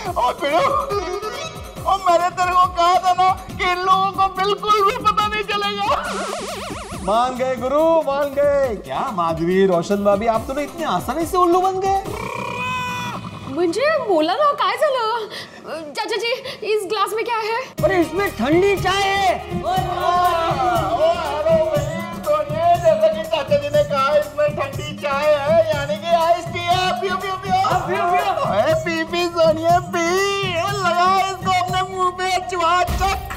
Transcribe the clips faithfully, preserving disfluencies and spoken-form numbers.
और फिर और मैंने तेरे को कहा था ना कि इन लोगों को बिल्कुल भी पता नहीं चलेगा। मान गए गुरु, मान गए। क्या माधवी, रोशन भाभी, आप तो इतने आसानी से उल्लू बन गए। मुझे बोला ना काय झालं? चाचा जी इस ग्लास में क्या है? अरे इसमें ठंडी चाय है। ओ हेलो भाई, तो ये जैसा कि चाचा जी ने कहा इसमें ठंडी चाय है, यानी कि आइस टी है। पियो पियो पियो पियो पियो। अरे पी पी सोनिए पी, लगा इसको अपने मुंह पे, चुहा चक।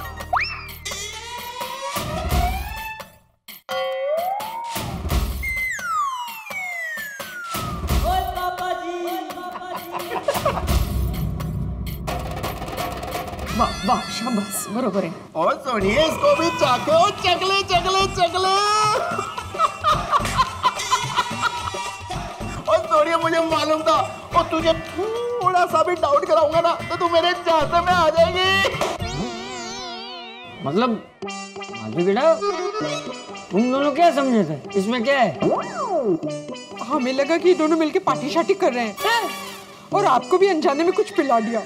वाह वाह शाबाश, बरोबर है। और सोनिए इसको भी चाको, चकले चकले चकले। और सोनिए मुझे मालूम था, और तुझे थोड़ा सा भी डाउट कराऊंगा ना तो तू मेरे चाहते में आ जाएगी। मतलब माधवी बेटा, तुम दोनों क्या समझे थे? इसमें क्या है? हमें लगा कि दोनों मिलके पार्टी शार्टी कर रहे हैं और आपको भी अनजाने में कुछ पिला दिया।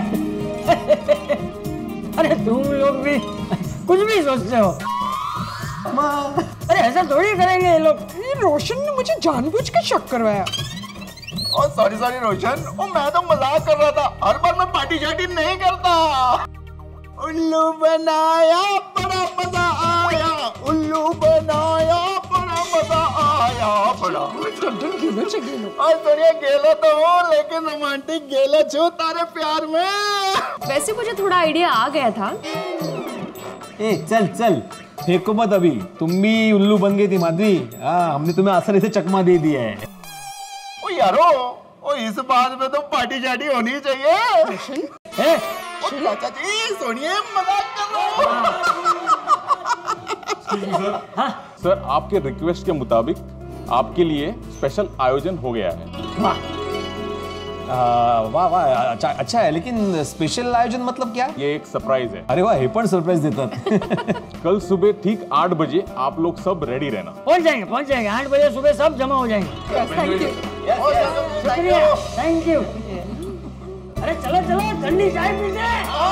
अरे तुम लोग भी कुछ भी सोचते हो। अरे ऐसा थोड़ी करेंगे ये लोग। ये रोशन ने मुझे जानबूझ के शक करवाया। और सॉरी सॉरी रोशन, ओ मैं तो मजाक कर रहा था। हर बार मैं पार्टी शार्टी नहीं करता। उल्लू बनाया बड़ा मजा आया, उल्लू बनाया बड़ा मजा आया, बड़ा और सोनिया गेला तो हो, लेकिन रोमांटिक गेला छो तारे प्यार में। वैसे मुझे थोड़ा आइडिया आ गया था। ए चल चल, फेंको मत अभी। तुम भी उल्लू बन गई थी माधवी। हाँ, हमने तुम्हें आसानी से चकमा दे दिया है। ओ यारो, ओ इस बात में तो पार्टी शार्टी होनी चाहिए। है? चाचा जी सुनिए, मजाक कर रहा हूँ। हाँ? सर आपके रिक्वेस्ट के मुताबिक आपके लिए स्पेशल आयोजन हो गया है। वाह वाह वाह, अच्छा अच्छा है, लेकिन स्पेशल आयोजन मतलब क्या? ये एक सरप्राइज है। अरे वाह, हे पण सरप्राइज देतात। कल सुबह ठीक आठ बजे आप लोग सब रेडी रहना। पहुंच जाएंगे पहुंच जाएंगे आठ बजे सुबह सब जमा हो जाएंगे। शुक्रिया, थैंक यू। अरे चलो चलो, ठंडी चाय पीते।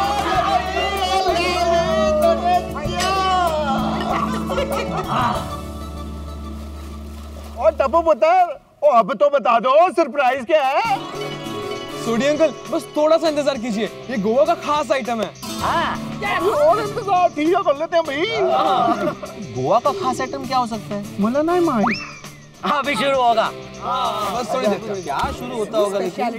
और टप्पू पुत्र, ओ अब तो बता दो सरप्राइज क्या है? सोडी अंकल, बस थोड़ा सा इंतजार कीजिए, ये गोवा का खास आइटम है। और इंतजार ठीक है, कर लेते हैं भाई। गोवा का खास आइटम क्या हो सकता है? मला नहीं मालूम। हाँ अभी शुरू होगा। बस थोड़ी देर। क्या शुरू होता होगा? लेकिन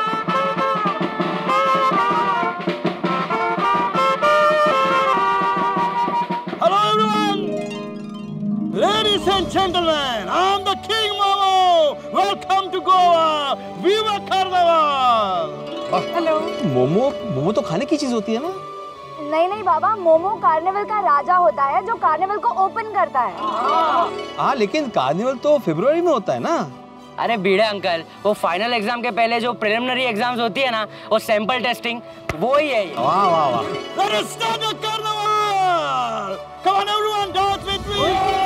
Hello everyone, ladies and gentlemen, I'm the King Momo. Welcome to Goa. Viva Carnival. Hello. Momo momo तो खाने की चीज होती है ना? नहीं नहीं बाबा, मोमो कार्निवल का राजा होता है जो कार्निवल को ओपन करता है। हाँ, लेकिन कार्निवल तो फरवरी में होता है ना? अरे बीड़े अंकल, वो फाइनल एग्जाम के पहले जो प्रिलिमिनरी एग्जाम्स होती है ना, वो सैंपल टेस्टिंग, वो ही है। वाह वाह वाह। Let us start the carnival. Come on everyone, dance with me.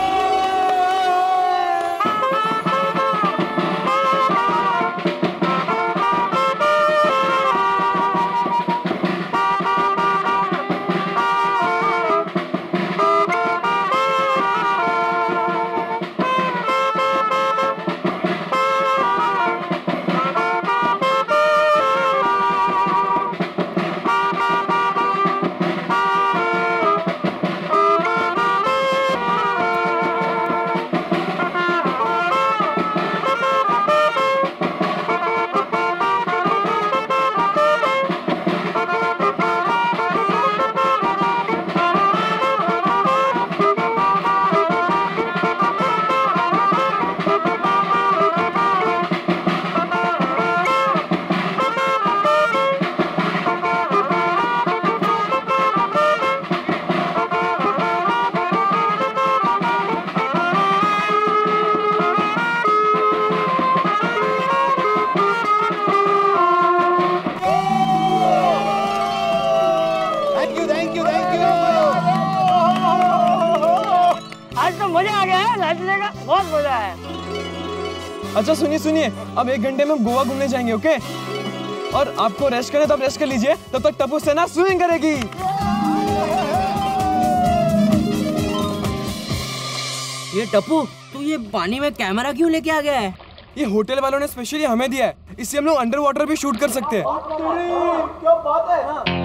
बहुत मजा आया। अच्छा सुनिए सुनिए, अब एक घंटे में गोवा घूमने जाएंगे, ओके? और आपको रेस्ट करने तो आप रेस्ट कर लीजिए, तब तक टप्पू सेना स्विमिंग करेगी। ये टप्पू, तू ये पानी में कैमरा क्यों लेके आ गया है? ये होटल वालों ने स्पेशली हमें दिया है, इससे हम लोग अंडर वाटर भी शूट कर सकते हैं। क्या बात है?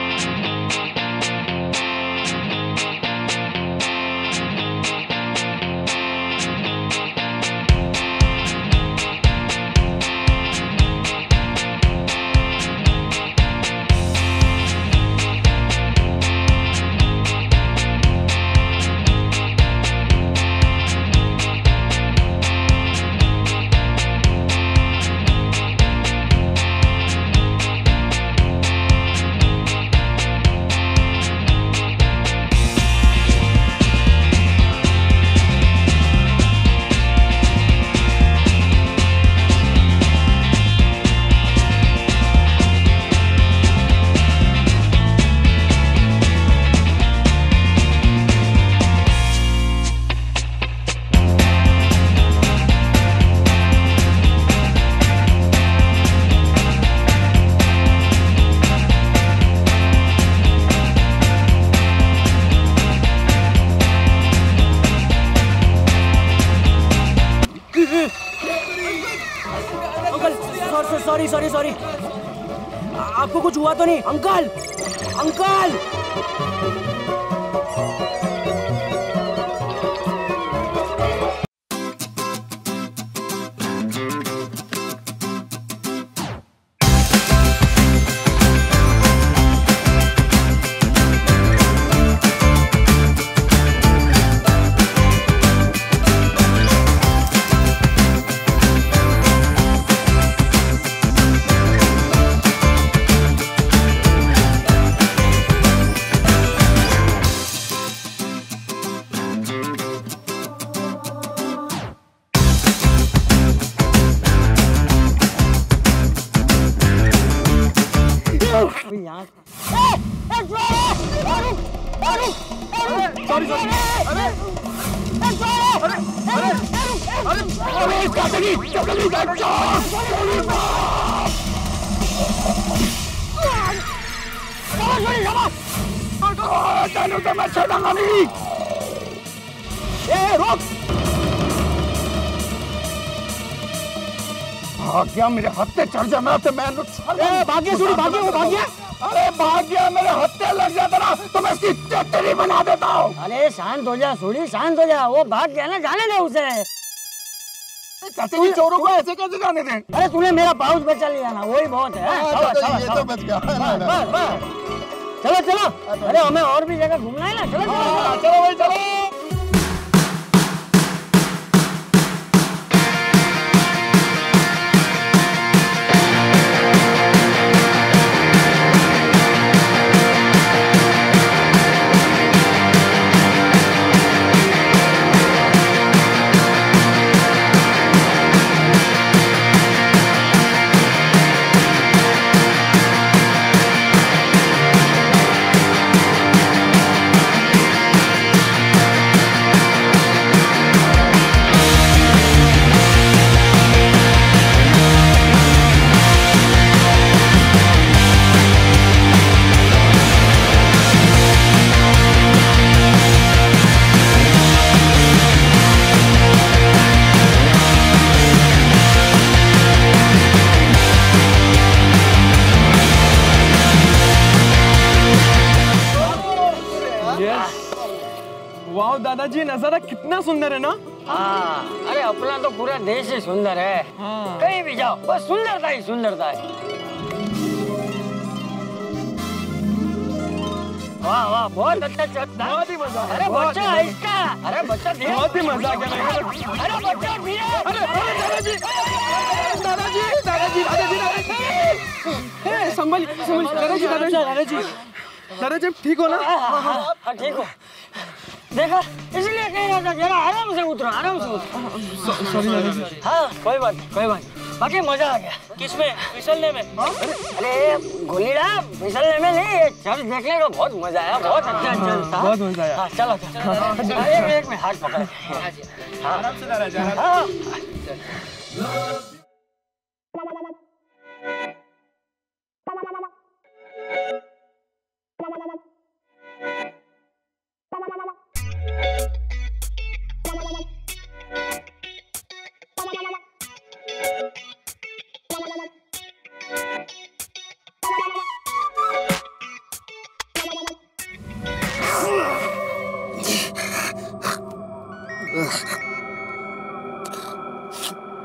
सॉरी सॉरी सॉरी, आपको कुछ हुआ तो नहीं? अंकल अंकल भाग्या मेरे हत्थे चढ़ जा, मैं मैं भाग्य सुनी भाग्य वो भाग्य। अरे भाग्या मेरे हत्थे लग जाता ना तो मैं इसकी चटनी बना देता हूँ। अरे शांत हो जा सुनी, शांत हो जा, वो भाग गया ना, जाने दे उसे। चाचा जी चोरों को ऐसे कैसे जाने दें? अरे तूने मेरा पाउच बचा लिया ना, वही बहुत है। ये तो बच गया। चलो चलो, अरे हमें और भी जगह घूमना है ना, चलो चलो चलो भाई चलो। वाह दादाजी, नजारा कितना सुंदर है ना। हाँ, अरे अपना तो पूरा देश ही सुंदर है। हाँ। कहीं भी जाओ बस सुंदरता ही सुंदरता है। वाह वाह, बहुत अच्छा चलता है, बहुत ही मजा। अरे बच्चा इसका, अरे बच्चा धीरे, बहुत ही मजा आ गया। अरे बच्चा धीरे, अरे दादाजी दादाजी दादाजी दादाजी संभल संभल, दादाजी दादाजी दादाजी दादाजी ठीक हो ना? हाँ ठीक हो। देखा, इसलिए कह रहा था जरा आराम से उतरो, आराम से उतरो। सॉरी दादाजी। हाँ कोई बात नहीं, कोई बात नहीं, बाकी मजा आ गया। किसमें? फिसलने में। अरे गोलीड़ा, फिसलने में नहीं, ये चर्च देखने को बहुत मजा आया, बहुत अच्छा चर्च था। बहुत मजा आया। हाँ चलो चलो, एक एक में हाथ पकड़। आराम से दादाजी। हाँ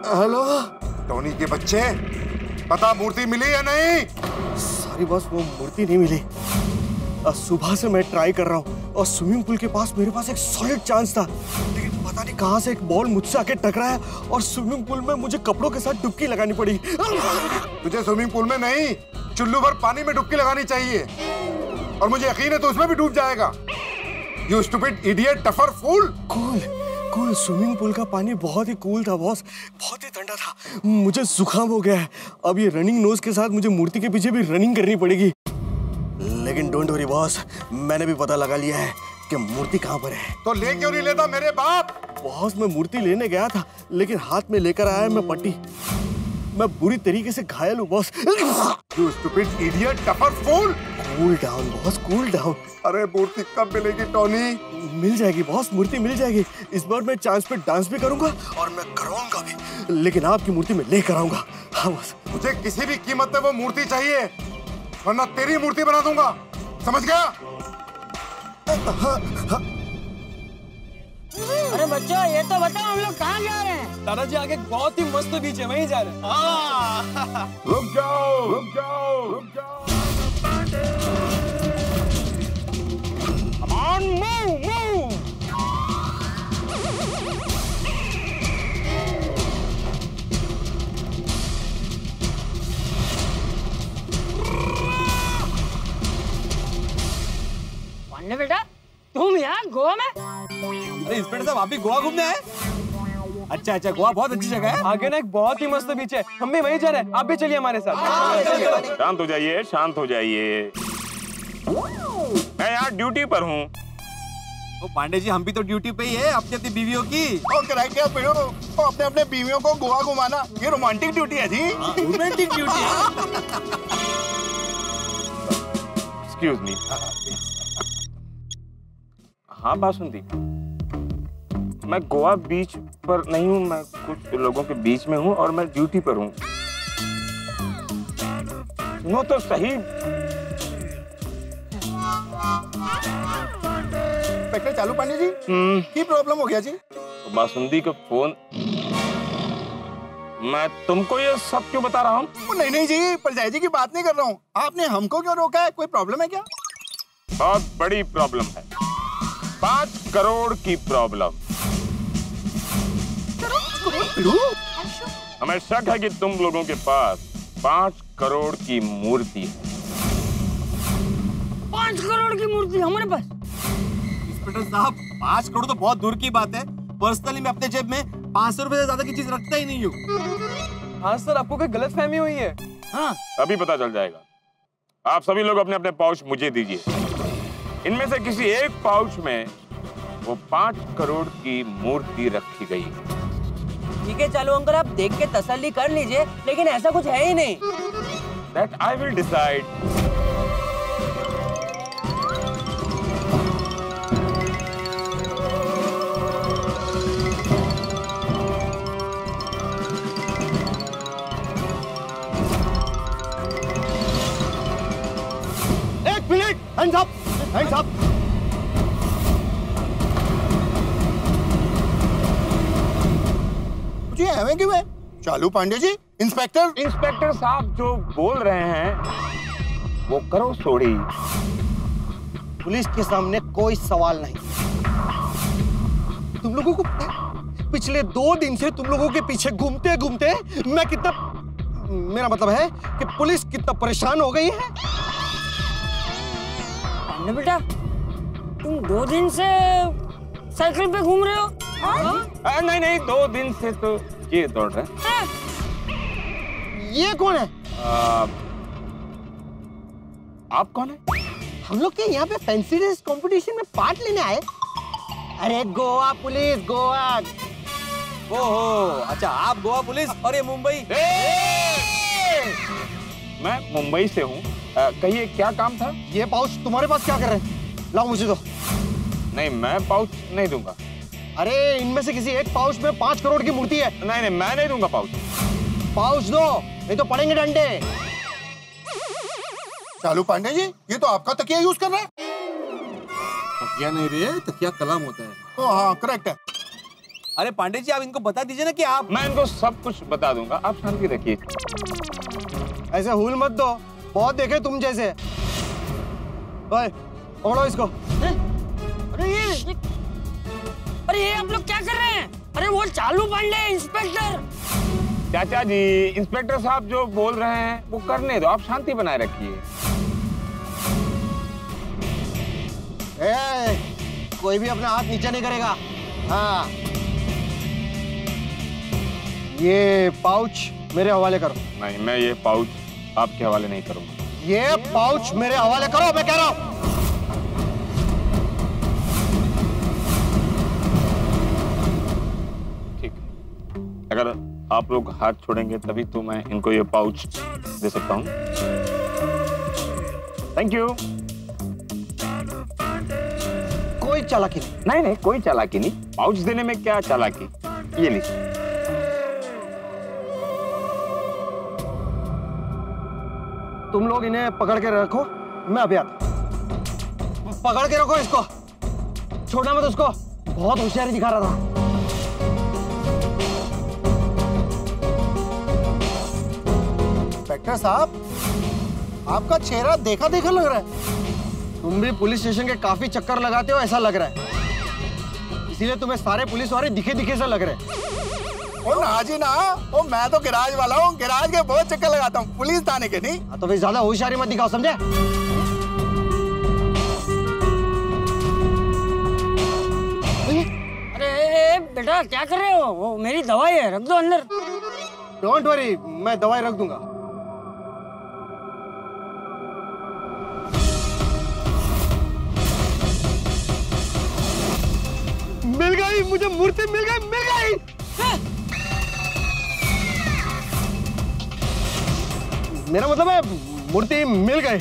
हेलो टोनी के बच्चे, पता मूर्ति मिली या नहीं? सॉरी बॉस, वो मूर्ति नहीं मिली। सुबह से मैं ट्राई कर रहा हूँ और स्विमिंग पूल के पास मेरे पास एक सॉलिड चांस था, लेकिन पता नहीं कहाँ से एक बॉल मुझसे आके टकराया और स्विमिंग पूल में मुझे कपड़ों के साथ डुबकी लगानी पड़ी। तुझे स्विमिंग पूल में नहीं, चुल्लू भर पानी में डुबकी लगानी चाहिए, और मुझे यकीन है तो उसमें भी डूब जाएगा। You stupid idiot, duffer fool. Cool cool swimming pool का पानी बहुत ही कूल था बॉस, बहुत ही ठंडा था। मुझे जुकाम हो गया है। अब ये रनिंग नोज के साथ मुझे मूर्ति के पीछे भी रनिंग करनी पड़ेगी। लेकिन डोंट वरी बॉस, मैंने भी पता लगा लिया है कि मूर्ति कहाँ पर है। तो ले क्यों नहीं लेता मेरे बाप? बॉस, मैं मूर्ति लेने गया था, लेकिन हाथ में लेकर आया मैं पट्टी। मैं बुरी तरीके से घायल हूँ boss. You stupid idiot, duffer fool. Cool down boss, cool down. अरे मूर्ति कब मिलेगी टोनी? मिल जाएगी बॉस, मूर्ति मिल जाएगी। इस बार मैं चांस पे डांस भी करूंगा और मैं करवाऊंगा भी, लेकिन आपकी मूर्ति मैं लेकर आऊंगा। हाँ बॉस। मुझे किसी भी कीमत पे वो मूर्ति चाहिए, वरना तेरी मूर्ति बना दूंगा, समझ गया? हाँ, हाँ। अरे बच्चों, ये तो बताओ हम लोग कहाँ जा रहे हैं? दादाजी आगे बहुत ही मस्त बीच है, वहीं जा रहे हैं। रुक जाओ रुक जाओ रुक जाओ। Come on, move, move. Pandey बेटा, तुम यहाँ गोवा में? अरे इंस्पेक्टर साहब, आप भी गोवा घूमने आए? अच्छा अच्छा, गोवा बहुत अच्छी जगह है। आगे ना एक बहुत ही मस्त बीच है, हम भी वहीं जा रहे हैं, आप भी चलिए हमारे साथ। शांत हो जाइए, शांत हो जाइए। मैं यहाँ ड्यूटी पर हूँ। तो पांडे जी, हम भी तो ड्यूटी पे ही है अपनी अपनी बीवियों की। और कराए क्या पिड़ो, तो अपने अपने बीवियों को गोवा घुमाना, ये रोमांटिक ड्यूटी है जी। रोमांटिक ड्यूटी है। Excuse me. हाँ बासुंती, मैं गोवा बीच पर नहीं हूँ, मैं कुछ लोगों के बीच में हूँ और मैं ड्यूटी पर हूँ। सुनो तो सही। इंस्पेक्टर चालू पांडे जी, हम्म, की प्रॉब्लम हो गया जी? तो बासुंती का फोन। मैं तुमको ये सब क्यों बता रहा हूँ? नहीं नहीं जी, परजाई जी की बात नहीं कर रहा हूँ। आपने हमको क्यों रोका है? कोई प्रॉब्लम है क्या? बहुत बड़ी प्रॉब्लम है, पांच करोड़ की प्रॉब्लम। हमें शक है कि तुम लोगों के पास पांच करोड़ की मूर्ति है। पांच करोड़ की मूर्ति हमारे पास? इंस्पेक्टर साहब, पाँच करोड़ तो बहुत दूर की बात है। पर्सनली मैं अपने जेब में पाँच सौ रुपए से ज्यादा की चीज रखता ही नहीं हूँ। हाँ सर, आपको कोई गलत फहमी हुई है। हाँ, अभी पता चल जाएगा। आप सभी लोग अपने अपने पाउच मुझे दीजिए। इनमें से किसी एक पाउच में वो पांच करोड़ की मूर्ति रखी गई। ठीक है, चलो अंकल, आप देख के तसल्ली कर लीजिए, लेकिन ऐसा कुछ है ही नहीं। That I will decide. एक minute, hands up, hands up. जी हमें क्यों है? चालू पांडे जी, इंस्पेक्टर। इंस्पेक्टर साहब जो बोल रहे हैं वो करो सोड़ी। पुलिस के सामने कोई सवाल नहीं। तुम लोगों को पिछले दो दिन से तुम लोगों के पीछे घूमते घूमते मैं कितना, मेरा मतलब है कि पुलिस कितना परेशान हो गई है। पांडे बेटा, तुम दो दिन से साइकिल पे घूम रहे हो? आ, नहीं नहीं, दो दिन से तो ये दौड़ रहे हैं। ये कौन है? आ, आप कौन है? हम लोग के यहाँ पे फैंसी ड्रेस कंपटीशन में पार्ट लेने आए। अरे गोवा पुलिस, गोवा। ओहो, अच्छा आप गोवा पुलिस और ये मुंबई। मैं मुंबई से हूँ। कहिए क्या काम था? ये पाउच तुम्हारे पास क्या कर रहे हैं? लाओ मुझे दो। नहीं, मैं पाउच नहीं दूंगा। अरे इनमें से किसी एक पाउच में पांच करोड़ की मूर्ति है। नहीं नहीं, मैं नहीं दूंगा पाउच। पाउच दो, नहीं तो पड़ेंगे डंडे। चालू पांडे जी, ये तो आपका तकिया यूज कर रहा है। तकिया नहीं रे, तकिया कलम होता है। ओ हाँ, करेक्ट है। अरे पांडे जी आप इनको बता दीजिए ना कि आप। मैं इनको सब कुछ बता दूंगा, आप शांति रखिए। ऐसे हुल मत दो, बहुत देखे तुम जैसे। ओए, पकड़ो इसको। अरे ये अरे ये आप लोग क्या कर रहे हैं? अरे वो चालू पांडे इंस्पेक्टर। चाचा जी, इंस्पेक्टर साहब जो बोल रहे हैं वो करने दो, आप शांति बनाए रखिए। ए, कोई भी अपना हाथ नीचे नहीं करेगा। हाँ, ये पाउच मेरे हवाले करो। नहीं, मैं ये पाउच आपके हवाले नहीं करूंगा। ये पाउच मेरे हवाले करो, मैं कह रहा हूं। ठीक है, अगर आप लोग हाथ छोड़ेंगे तभी तो मैं इनको ये पाउच दे सकता हूँ। Thank you. कोई चालाकी नहीं। नहीं नहीं, कोई चालाकी नहीं। पाउच देने में क्या चालाकी, ये लीजिए। तुम लोग इन्हें पकड़ के रखो, मैं अभी आता। पकड़ के रखो इसको, छोड़ना मत उसको, बहुत होशियारी दिखा रहा था। इंस्पेक्टर साहब, आपका चेहरा देखा देखा लग रहा है। तुम भी पुलिस स्टेशन के काफी चक्कर लगाते हो ऐसा लग रहा है, इसीलिए तुम्हें सारे पुलिस वाले दिखे दिखे से लग रहे हैं। ओ ना जी ना, ओ मैं तो गिराज वाला हूँ, गिराज के बहुत चक्कर लगाता हूँ, पुलिस थाने के नहीं। तो फिर ज्यादा होशियारी मत दिखाओ, समझे? अरे बेटा क्या कर रहे हो? वो मेरी दवाई है, रख दो अंदर। डोंट वरी, मैं दवाई रख दूंगा। मिल गई मुझे, मूर्ति मिल गई, मिल गई। मेरा मतलब है मूर्ति मिल गई।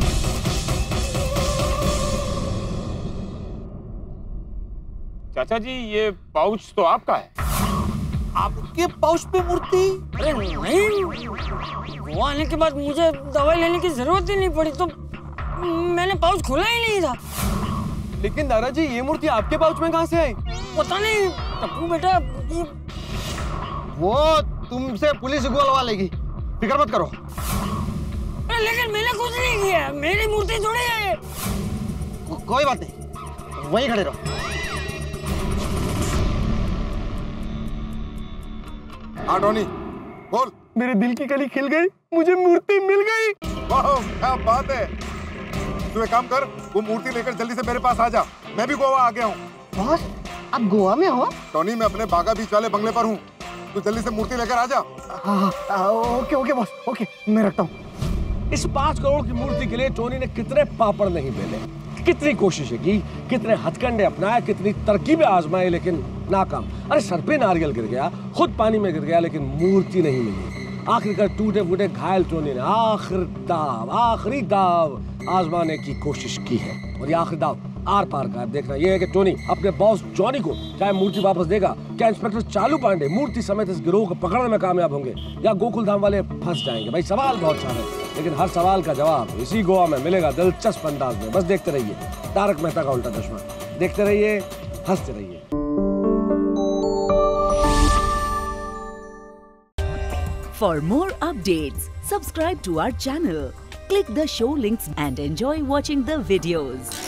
चाचा जी, ये पाउच तो आपका है। आपके पाउच पे मूर्ति? अरे नहीं, वो आने के बाद मुझे दवाई लेने की जरूरत ही नहीं पड़ी, तो मैंने पाउच खोला ही नहीं था। लेकिन दादाजी ये मूर्ति आपके पाउच में कहाँ से आई? पता नहीं टप्पू बेटा, ये... वो तुमसे पुलिस बुलवा लेगी, फिक्र मत करो। अरे लेकिन मैंने कुछ नहीं किया, मेरी मूर्ति थोड़ी है। को, कोई बात नहीं, वहीं खड़े रहो। हाँ टोनी, बोल। मेरे दिल की कली खिल गई, मुझे मूर्ति मिल गई। वाह, क्या बात है। तू एक काम कर, वो मूर्ति लेकर जल्दी से मेरे पास आ जा, मैं भी गोवा आ गया हूँ। बॉस, आप गोवा में हो? टोनी, मैं अपने बागा बीच वाले बंगले पर हूँ, तू जल्दी से मूर्ति लेकर आ जा। हाँ हाँ, ओके ओके बॉस, ओके, मैं रखता हूँ। इस पांच करोड़ की मूर्ति के लिए टोनी ने कितने पापड़ नहीं बेले, कितनी कोशिशें की, कितने हथकंडे अपनाए, कितनी तरकीबें आजमाई, लेकिन नाकाम। अरे सर पे नारियल गिर गया, खुद पानी में गिर गया, लेकिन मूर्ति नहीं मिली। आखिरकार टूटे फूटे घायल टोनी ने आखिर दाव आखिरी दाव आजमाने की कोशिश की है, और ये आखिरी दाव आर पार का। देखना ये है कि टोनी अपने बॉस जॉनी को चाहे मूर्ति वापस देगा, क्या इंस्पेक्टर चालू पांडे मूर्ति समेत इस गिरोह को पकड़ने में कामयाब होंगे, या गोकुल धाम वाले फंस जाएंगे। भाई सवाल बहुत सारे हैं, लेकिन हर सवाल का जवाब इसी गोवा में मिलेगा दिलचस्प अंदाज में। बस देखते रहिए तारक मेहता का उल्टा चश्मा, देखते रहिए, हंसते रहिए। For more updates, subscribe to our channel, click the show links and enjoy watching the videos.